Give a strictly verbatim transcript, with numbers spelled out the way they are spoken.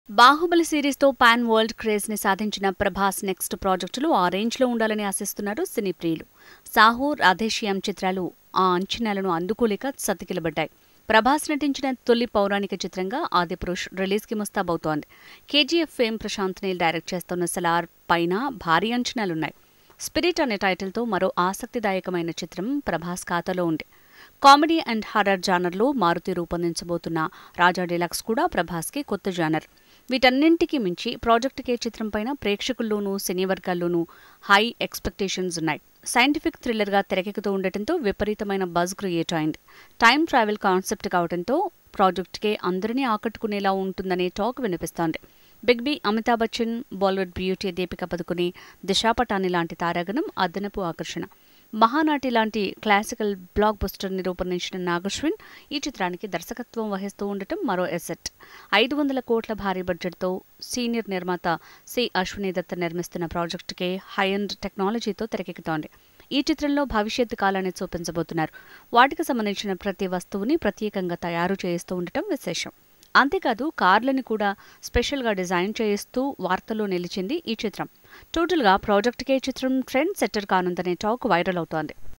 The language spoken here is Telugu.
బాహుబలి సిరీస్తో పాన్ వరల్డ్ క్రేజ్ ని సాధించిన ప్రభాస్ నెక్స్ట్ ప్రాజెక్టులు ఆ రేంజ్ లో ఉండాలని ఆశిస్తున్నారు సినీ ప్రియులు. సాహో, రాధేశ్యామ్ చిత్రాలు ఆ అంచనాలను అందుకోలేక సతికిలబడ్డాయి. ప్రభాస్ నటించిన తొలి పౌరాణిక చిత్రంగా ఆదిపురుష్ రిలీజ్ కి ముస్తాబవుతోంది. KGF fame Prashanth Neel direct చేస్తున్న సలార్ పైన భారీ అంచనాలున్నాయి. స్పిరిట్ అనే టైటిల్తో మరో ఆసక్తిదాయకమైన చిత్రం ప్రభాస్ ఖాతాలో ఉంది. కామెడీ అండ్ హర్రర్ జానర్లో మారుతి రూపొందించబోతున్న రాజా డీలక్స్ కూడా ప్రభాస్కి కొత్త జానర్. వీటన్నింటికీ మించి ప్రాజెక్ట్ కే చిత్రంపైన ప్రేక్షకుల్లోనూ సినీ వర్గాల్లోనూ హై ఎక్స్పెక్టేషన్స్ ఉన్నాయి. సైంటిఫిక్ థ్రిల్లర్గా తెరకెక్కుతూ ఉండటంతో విపరీతమైన బజ్ క్రియేట్ అయింది. టైం ట్రావెల్ కాన్సెప్ట్ కావడంతో ప్రాజెక్ట్కే అందరినీ ఆకట్టుకునేలా ఉంటుందనే టాక్ వినిపిస్తోంది. Big B, Amitabh Bachchan, Bollywood beauty Deepika Padukone, Disha Patani లాంటి తారాగణం అదనపు ఆకర్షణ. మహానాటి లాంటి క్లాసికల్ బ్లాక్ బస్టర్ని రూపొందించిన నాగశ్విన్ ఈ చిత్రానికి దర్శకత్వం వహిస్తూ ఉండటం మరో ఎసెట్. ఐదు వందల కోట్ల భారీ బడ్జెట్తో సీనియర్ నిర్మాత సి అశ్విని దత్ నిర్మిస్తున్న ప్రాజెక్టుకే హై ఎండ్ టెక్నాలజీతో తెరకెక్కుతోంది. ఈ చిత్రంలో భవిష్యత్తు కాలాన్ని చూపించబోతున్నారు. వాటికి సంబంధించిన ప్రతి వస్తువుని ప్రత్యేకంగా తయారు చేయిస్తూ ఉండటం విశేషం. అంతేకాదు కార్లను కూడా స్పెషల్గా డిజైన్ చేయిస్తూ వార్తల్లో నిలిచింది ఈ చిత్రం. టోటల్గా ప్రాజెక్ట్ కే చిత్రం ట్రెండ్ సెట్టర్ కానుందనే టాక్ వైరల్ అవుతోంది.